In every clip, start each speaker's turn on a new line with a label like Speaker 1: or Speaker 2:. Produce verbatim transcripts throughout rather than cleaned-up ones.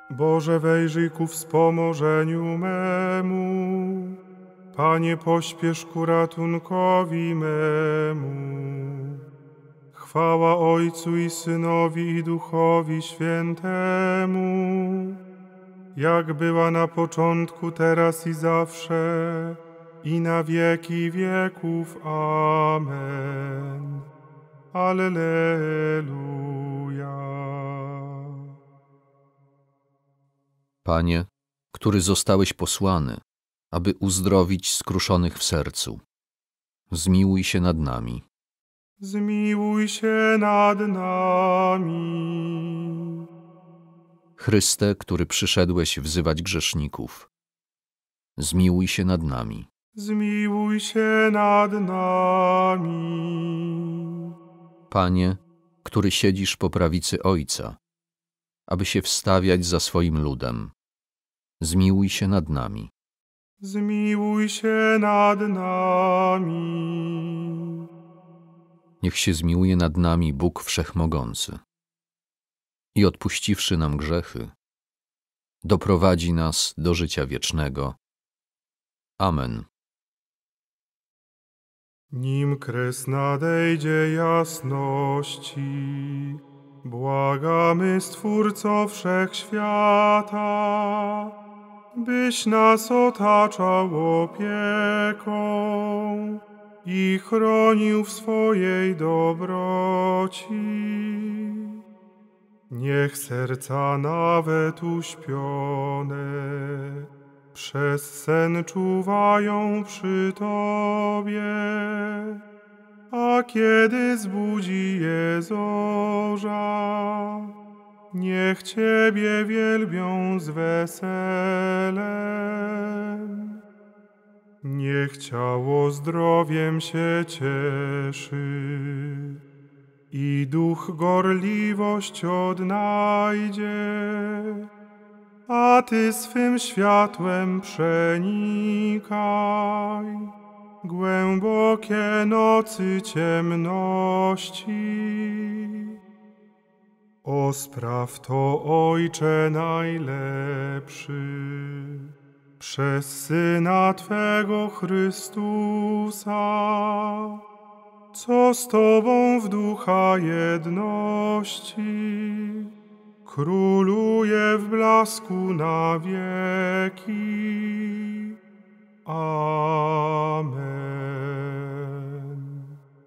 Speaker 1: Boże, wejrzyj ku wspomożeniu memu. Panie, pośpiesz ku ratunkowi memu. Chwała Ojcu i Synowi i Duchowi Świętemu, jak była na początku, teraz i zawsze, i na wieki wieków. Amen. Alleluja.
Speaker 2: Panie, który zostałeś posłany, aby uzdrowić skruszonych w sercu, zmiłuj się nad nami.
Speaker 1: Zmiłuj się nad nami.
Speaker 2: Chryste, który przyszedłeś wzywać grzeszników, zmiłuj się nad nami.
Speaker 1: Zmiłuj się nad nami.
Speaker 2: Panie, który siedzisz po prawicy Ojca, aby się wstawiać za swoim ludem, zmiłuj się nad nami.
Speaker 1: Zmiłuj się nad nami.
Speaker 2: Niech się zmiłuje nad nami Bóg Wszechmogący i odpuściwszy nam grzechy, doprowadzi nas do życia wiecznego. Amen.
Speaker 1: Nim kres nadejdzie jasności, błagamy Stwórco Wszechświata, byś nas otaczał opieką i chronił w swojej dobroci. Niech serca nawet uśpione przez sen czuwają przy Tobie, a kiedy zbudzi je zorza, niech Ciebie wielbią z weselem. Niech ciało zdrowiem się cieszy i duch gorliwość odnajdzie, a Ty swym światłem przenikaj głębokie nocy ciemności. O, spraw to, Ojcze najlepszy, przez Syna Twego Chrystusa, co z Tobą w ducha jedności króluje w blasku na wieki. Amen.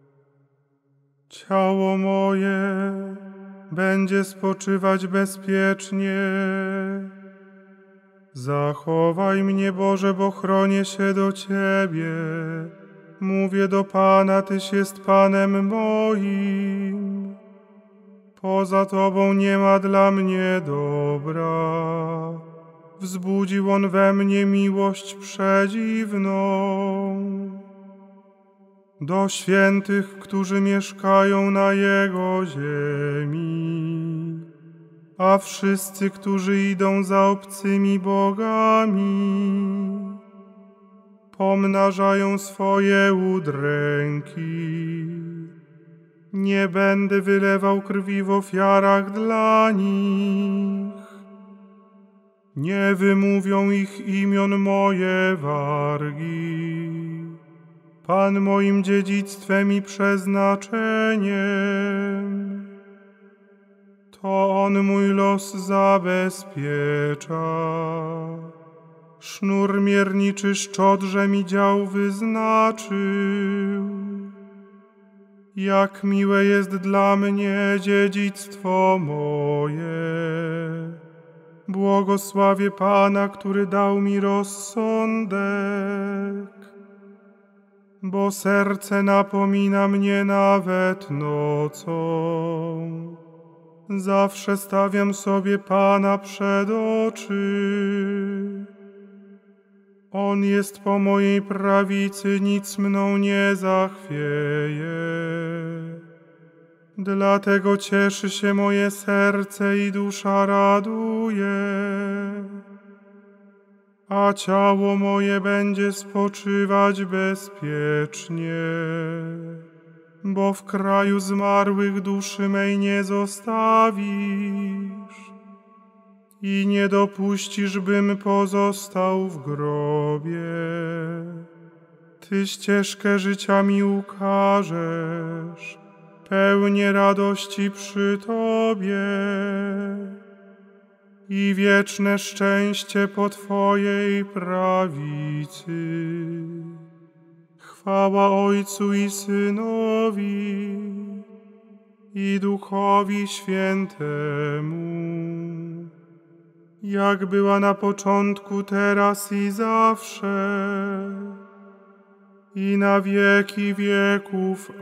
Speaker 1: Ciało moje będzie spoczywać bezpiecznie. Zachowaj mnie, Boże, bo chronię się do Ciebie. Mówię do Pana, Tyś jest Panem moim. Poza Tobą nie ma dla mnie dobra. Wzbudził On we mnie miłość przedziwną. Do świętych, którzy mieszkają na Jego ziemi, a wszyscy, którzy idą za obcymi bogami, pomnażają swoje udręki. Nie będę wylewał krwi w ofiarach dla nich. Nie wymówią ich imion moje wargi. Pan moim dziedzictwem i przeznaczeniem. To On mój los zabezpiecza. Sznur mierniczy szczodrze mi dział wyznaczył. Jak miłe jest dla mnie dziedzictwo moje. Błogosławię Pana, który dał mi rozsądek, bo serce napomina mnie nawet nocą. Zawsze stawiam sobie Pana przed oczy. On jest po mojej prawicy, nic mną nie zachwieje. Dlatego cieszy się moje serce i dusza raduje, a ciało moje będzie spoczywać bezpiecznie, bo w kraju zmarłych duszy mej nie zostawisz. i nie dopuścisz, bym pozostał w grobie. Ty ścieżkę życia mi ukażesz, pełnię radości przy Tobie i wieczne szczęście po Twojej prawicy. Chwała Ojcu i Synowi i Duchowi Świętemu, jak była na początku, teraz i zawsze, i na wieki wieków.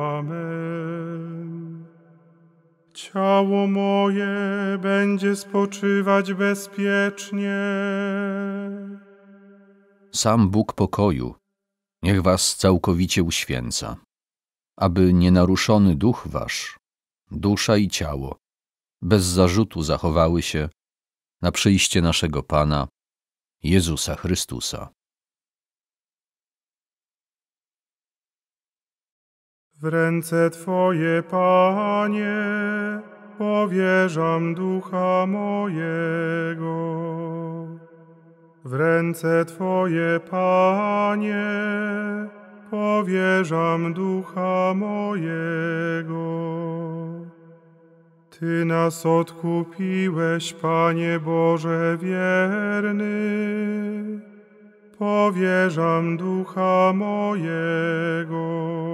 Speaker 1: Amen. Ciało moje będzie spoczywać bezpiecznie.
Speaker 2: Sam Bóg pokoju niech was całkowicie uświęca, aby nienaruszony duch wasz, dusza i ciało, bez zarzutu zachowały się na przyjście naszego Pana, Jezusa Chrystusa.
Speaker 1: W ręce Twoje, Panie, powierzam ducha mojego. W ręce Twoje, Panie, powierzam ducha mojego. Ty nas odkupiłeś, Panie Boże wierny, powierzam ducha mojego.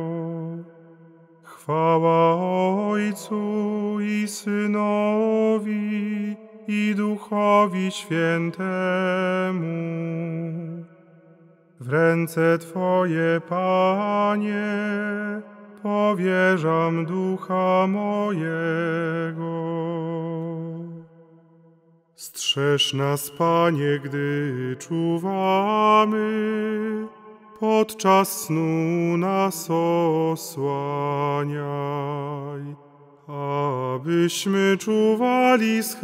Speaker 1: Chwała Ojcu i Synowi i Duchowi Świętemu. W ręce Twoje, Panie, powierzam ducha mojego. Strzeż nas, Panie, gdy czuwamy, podczas snu nas osłaniaj, abyśmy czuwali z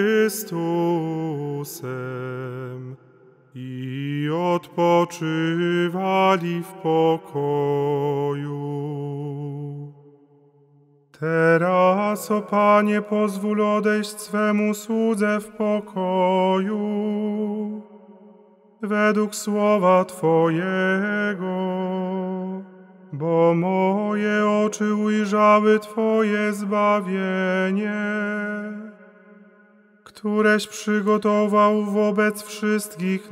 Speaker 1: Chrystusem i odpoczywali w pokoju. Teraz, o Panie, pozwól odejść swemu słudze w pokoju, według słowa Twojego, bo moje oczy ujrzały Twoje zbawienie, któreś przygotował wobec wszystkich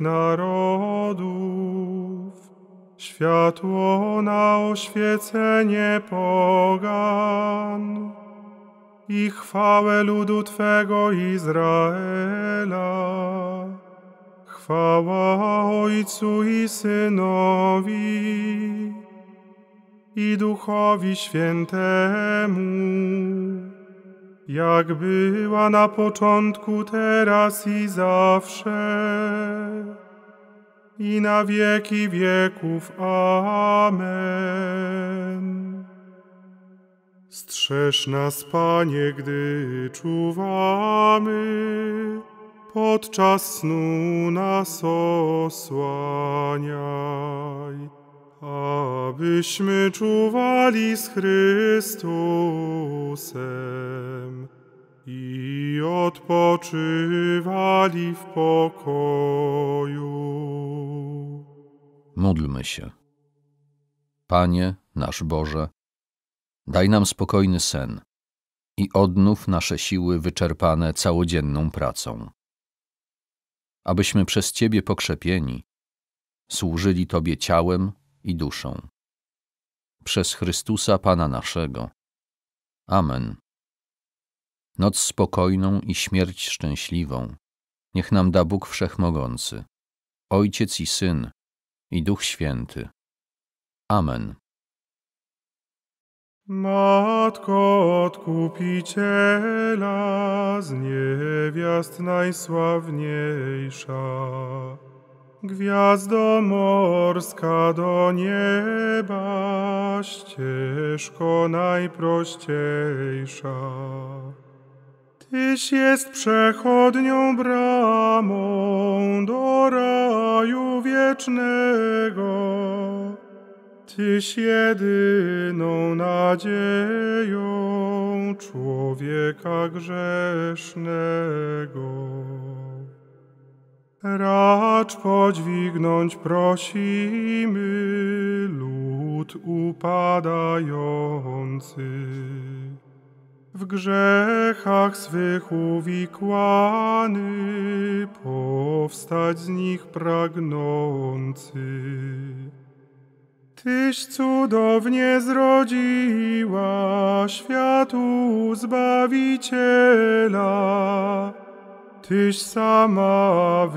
Speaker 1: narodów, światło na oświecenie pogan i chwałę ludu Twego Izraela. Chwała Ojcu i Synowi i Duchowi Świętemu, jak była na początku, teraz i zawsze, i na wieki wieków. Amen. Strzeż nas, Panie, gdy czuwamy, podczas snu nas osłaniaj, abyśmy czuwali z Chrystusem i odpoczywali w pokoju.
Speaker 2: Módlmy się. Panie, nasz Boże, daj nam spokojny sen i odnów nasze siły wyczerpane całodzienną pracą, abyśmy przez Ciebie pokrzepieni służyli Tobie ciałem i duszą. Przez Chrystusa Pana naszego. Amen. Noc spokojną i śmierć szczęśliwą niech nam da Bóg Wszechmogący, Ojciec i Syn i Duch Święty. Amen.
Speaker 1: Matko Odkupiciela, z niewiast najsławniejsza, gwiazdo morska do nieba, ścieżko najprościejsza. Tyś jest przechodnią bramą do raju wiecznego. Tyś jedyną nadzieją człowieka grzesznego. Racz podźwignąć prosimy lud upadający, w grzechach swych uwikłany, powstać z nich pragnący. Tyś cudownie zrodziła światu Zbawiciela, Tyś sama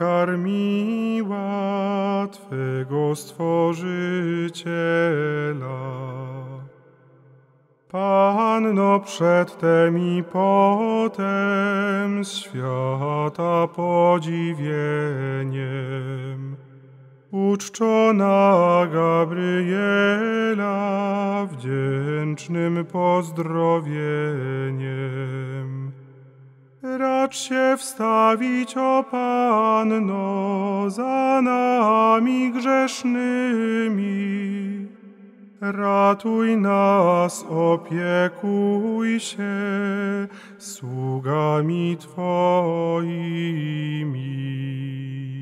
Speaker 1: wykarmiła Twego Stworzyciela. Panno przedtem i potem z świata podziwieniem, uczczona Gabriela wdzięcznym pozdrowieniem. Racz się wstawić, o Panno, za nami grzesznymi. Ratuj nas, opiekuj się sługami Twoimi.